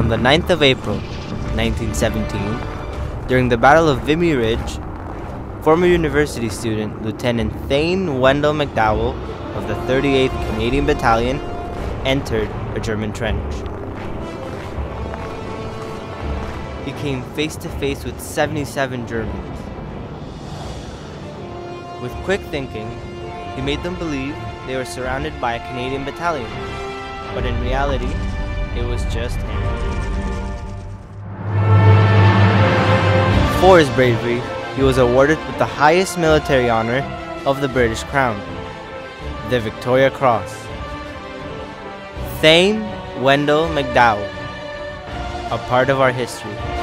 On the 9th of April, 1917, during the Battle of Vimy Ridge, former university student Lieutenant Thain Wendell MacDowell of the 38th Canadian Battalion entered a German trench. He came face to face with 77 Germans. With quick thinking, he made them believe they were surrounded by a Canadian battalion, but in reality, it was just him. For his bravery, he was awarded with the highest military honor of the British Crown, the Victoria Cross. Thain Wendell MacDowell, a part of our history.